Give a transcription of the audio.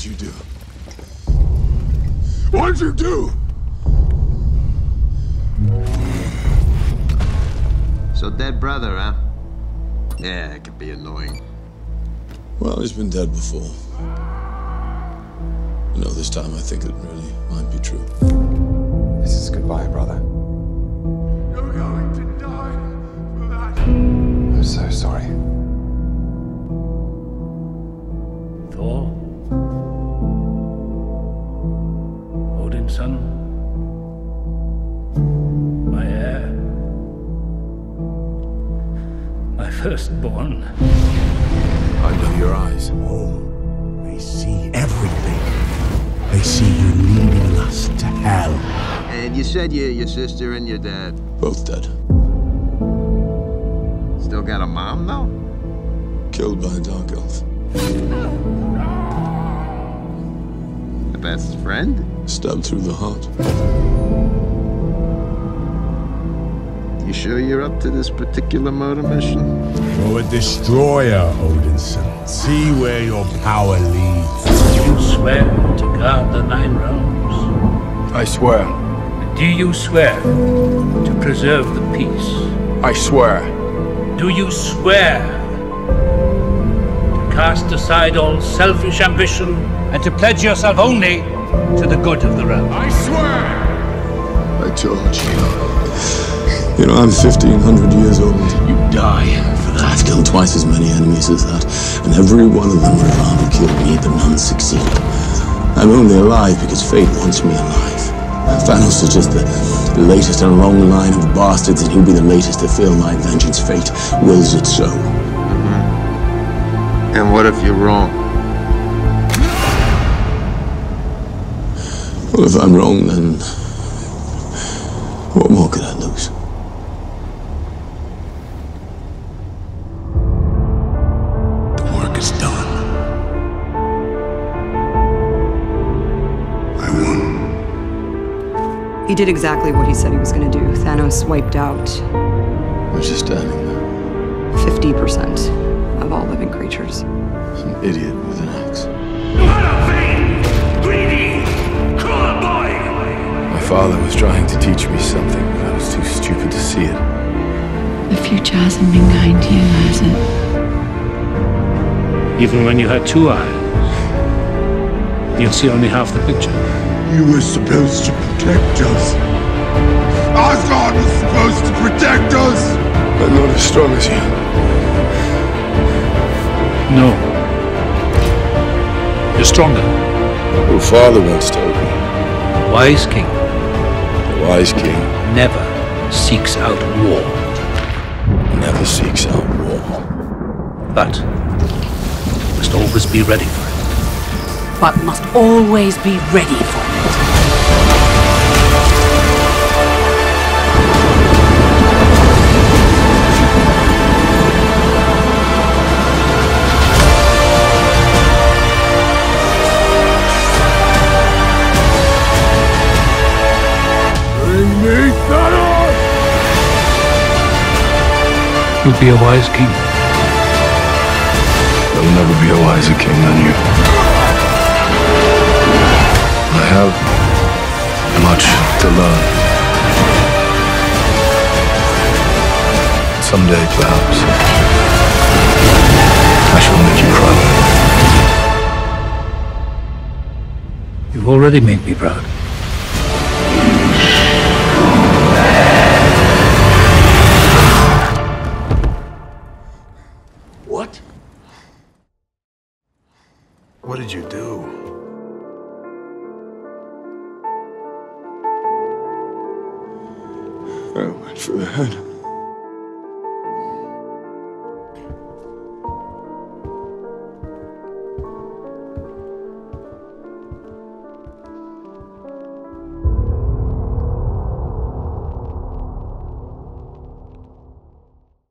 did you do? What did you do? So dead brother, huh? Yeah, it can be annoying. Well, he's been dead before. You know, this time I think it really might be true. This is goodbye, brother. You're going to die for that. I'm so sorry. Thor? Odinson? My heir? My firstborn? I know your eyes. Oh, they see everything. They see you leading us to hell. And you said your sister and your dad Both dead. still got a mom, though? Killed by a dark elf. The best friend? Stabbed through the heart. You sure you're up to this particular murder mission? You're a destroyer, Odinson. See where your power leads. You swear to guard the Nine Realms? I swear. Do you swear to preserve the peace? I swear. Do you swear to cast aside all selfish ambition and to pledge yourself only to the good of the realm? I swear! By George. You know, I'm 1,500 years old. You die for that. I've killed twice as many enemies as that, and every one of them would rather kill me, but none succeed. I'm only alive because fate wants me alive. Thanos is just the latest in a long line of bastards, and he'll be the latest to fail my vengeance. Fate wills it so. And what if you're wrong? Well, if I'm wrong, then what more could I lose? The work is done. I won. He did exactly what he said he was going to do. Thanos wiped out I was just standing there. 50% of all living creatures. Some idiot with an axe. What a vain, greedy, cruel boy! My father was trying to teach me something, but I was too stupid to see it. The future hasn't been kind to you, has it? Even when you had two eyes, you'd see only half the picture. You were supposed to protect us. Asgard was supposed to protect us! I'm not as strong as you. No. You're stronger. Your father once told me. Wise king The wise king never seeks out war, never seeks out war. but must always be ready for it. But must always be ready for it. Bring me Thanos! You'll be a wise king. There'll never be a wiser king than you. I have much to learn. Someday, perhaps, I shall make you proud. You've already made me proud. What? What did you do? I went for the head.